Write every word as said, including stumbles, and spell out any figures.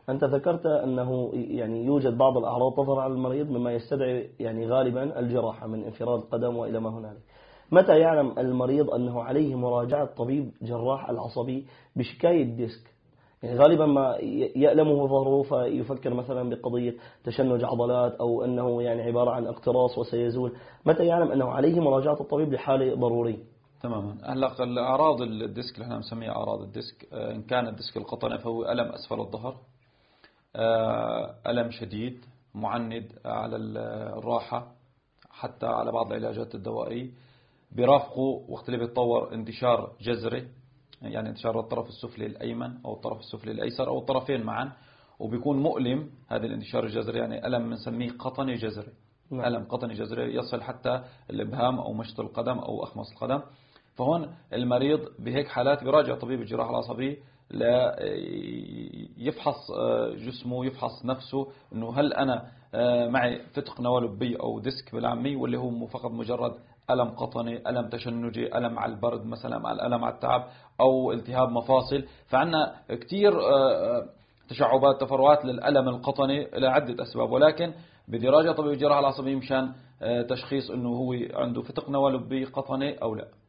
أنت ذكرت أنه يعني يوجد بعض الأعراض تظهر على المريض مما يستدعي يعني غالبا الجراحة من انفراد القدم وإلى ما هنالك. متى يعلم المريض أنه عليه مراجعة طبيب جراح العصبي بشكاية ديسك؟ يعني غالبا ما يألمه ظهره فيفكر مثلا بقضية تشنج عضلات أو أنه يعني عبارة عن اقتراص وسيزول. متى يعلم أنه عليه مراجعة الطبيب لحالة ضرورية؟ تماما. هلا الأعراض الديسك اللي احنا بنسميها أعراض الديسك، إن كان الديسك القطني فهو ألم أسفل الظهر، ألم شديد معند على الراحة حتى على بعض العلاجات الدوائية، برافقه وقت اللي بيتطور انتشار جذري، يعني انتشار الطرف السفلي الأيمن أو الطرف السفلي الأيسر أو الطرفين معا، وبيكون مؤلم هذا الانتشار الجذري، يعني ألم بنسميه قطني جذري. نعم. ألم قطني جذري يصل حتى الإبهام أو مشط القدم أو أخمص القدم. فهون المريض بهيك حالات بيراجع طبيب الجراحة العصبية لا يفحص جسمه، يفحص نفسه انه هل انا معي فتق نواه لبي او ديسك بالعامي، واللي هو فقط مجرد ألم قطني، ألم تشنجي، ألم على البرد مثلا، ألم على التعب أو التهاب مفاصل. فعنا كتير تشعبات تفرعات للألم القطني لعدة أسباب، ولكن بدي راجع طبيب الجراحة العصبية مشان تشخيص انه هو عنده فتق نواه لبي قطني او لا.